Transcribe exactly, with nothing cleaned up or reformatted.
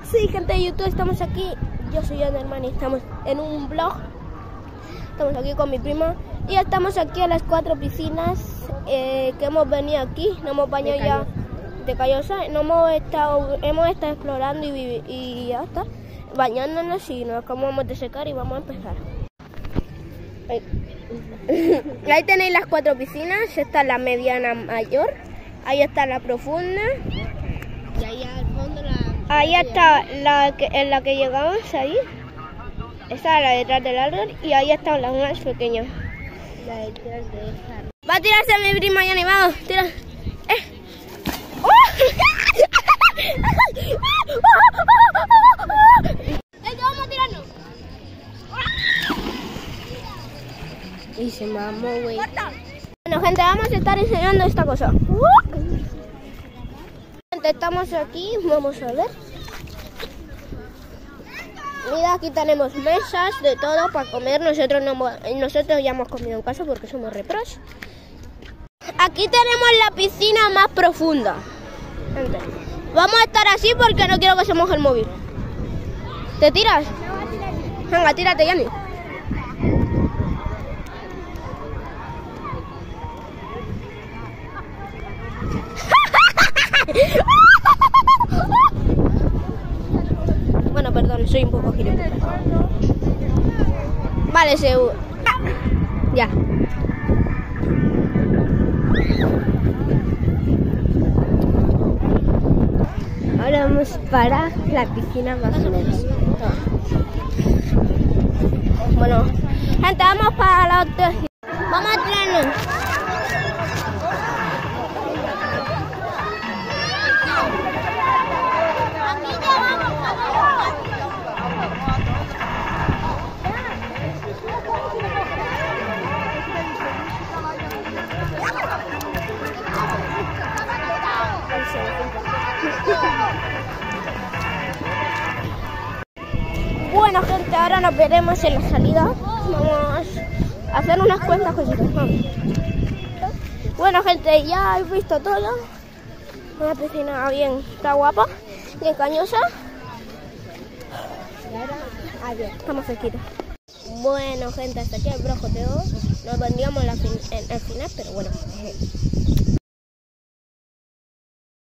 Sí, gente de YouTube, estamos aquí. Yo soy Anderman y estamos en un vlog. Estamos aquí con mi prima y estamos aquí a las cuatro piscinas eh, que hemos venido aquí. Nos hemos bañado ya de Callosa. No hemos estado, hemos estado explorando y, y ya está, bañándonos y nos acabamos de secar y vamos a empezar. Ahí. Ahí tenéis las cuatro piscinas. Esta es la mediana mayor. Ahí está la profunda. Y ahí al fondo la... Ahí está la que, en la que llegamos, ahí. Esta es la detrás del árbol y ahí están las más pequeñas. La detrás de esa. Va a tirarse a mi prima, Yanni, vamos, tira. Eh. ¡Oh! ¡Eh, vamos a tirarnos! Y se mamó, güey. Bueno, gente, vamos a estar enseñando esta cosa. Gente, estamos aquí, vamos a ver. Mira, aquí tenemos mesas de todo para comer. Nosotros, no, nosotros ya hemos comido en casa porque somos repros. Aquí tenemos la piscina más profunda. Gente, vamos a estar así porque no quiero que se moje el móvil. ¿Te tiras? Venga, tírate, Yanni. Bueno, perdón, soy un poco gilipollas. Vale, se... Ah, ya. Ahora vamos para la piscina más o menos. Bueno, gente, vamos para la otra. Vamos a tirarnos. Bueno, gente, ahora nos veremos en la salida. Vamos a hacer unas cuantas cositas. Vamos. Bueno, gente, ya habéis visto todo. Una piscina bien, está guapa, bien cañosa. Y ahora, adiós. Estamos cerquita. Bueno, gente, hasta aquí el brojoteo. Nos vendríamos en el final, pero bueno.